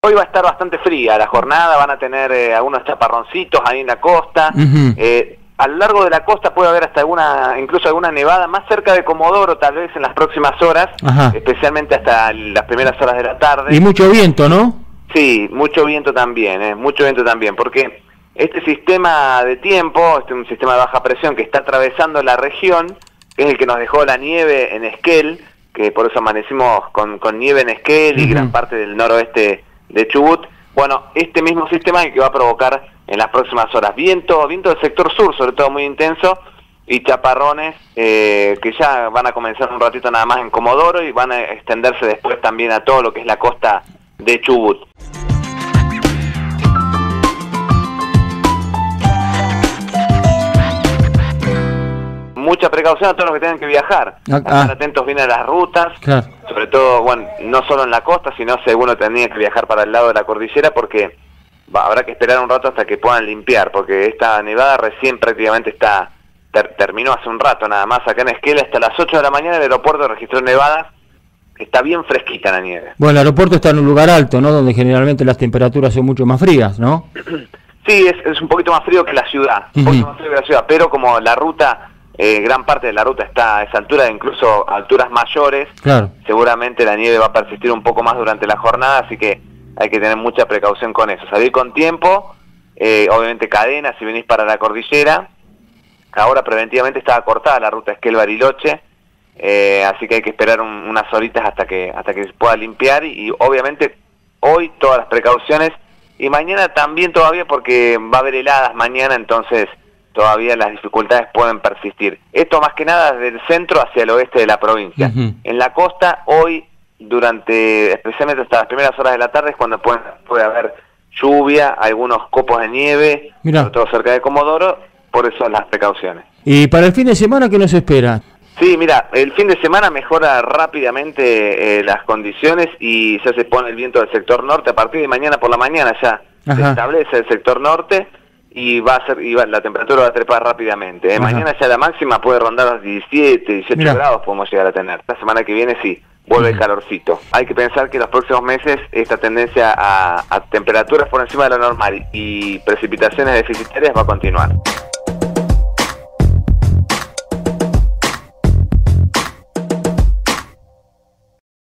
Hoy va a estar bastante fría la jornada, van a tener algunos chaparroncitos ahí en la costa. A lo largo de la costa puede haber hasta incluso alguna nevada más cerca de Comodoro, tal vez en las próximas horas, especialmente hasta las primeras horas de la tarde. Y mucho viento, ¿no? Sí, mucho viento también, porque este sistema de tiempo, un sistema de baja presión que está atravesando la región, que es el que nos dejó la nieve en Esquel, que por eso amanecimos con nieve en Esquel y gran parte del noroeste de Chubut. Bueno, este mismo sistema es el que va a provocar en las próximas horas viento del sector sur, sobre todo muy intenso, y chaparrones que ya van a comenzar un ratito nada más en Comodoro y van a extenderse después también a todo lo que es la costa de Chubut. Mucha precaución a todos los que tengan que viajar. Estar atentos bien a las rutas, sobre todo, bueno, no solo en la costa, sino si alguno tenía que viajar para el lado de la cordillera, porque habrá que esperar un rato hasta que puedan limpiar, porque esta nevada recién prácticamente terminó hace un rato nada más. Acá en Esquel hasta las 8 de la mañana el aeropuerto registró nevadas. Está bien fresquita la nieve. Bueno, el aeropuerto está en un lugar alto, ¿no? Donde generalmente las temperaturas son mucho más frías, ¿no? Sí, es un poquito más frío que la ciudad, pero como la ruta, gran parte de la ruta está a esa altura, incluso a alturas mayores, seguramente la nieve va a persistir un poco más durante la jornada, así que hay que tener mucha precaución con eso. Salir con tiempo, obviamente cadena si venís para la cordillera. Ahora preventivamente estaba cortada la ruta Esquel-Bariloche, así que hay que esperar unas horitas hasta que se pueda limpiar y obviamente hoy todas las precauciones y mañana también todavía porque va a haber heladas mañana, entonces todavía las dificultades pueden persistir. Esto más que nada desde el centro hacia el oeste de la provincia. En la costa hoy, especialmente hasta las primeras horas de la tarde, es cuando puede haber lluvia, algunos copos de nieve, sobre todo cerca de Comodoro, por eso las precauciones. ¿Y para el fin de semana qué nos espera? Sí, mira, el fin de semana mejora rápidamente las condiciones y ya se pone el viento del sector norte. A partir de mañana por la mañana ya se establece el sector norte y la temperatura va a trepar rápidamente. Mañana ya la máxima puede rondar los 17, 18 grados podemos llegar a tener. La semana que viene sí, vuelve el calorcito. Hay que pensar que en los próximos meses esta tendencia a temperaturas por encima de lo normal y precipitaciones deficitarias va a continuar.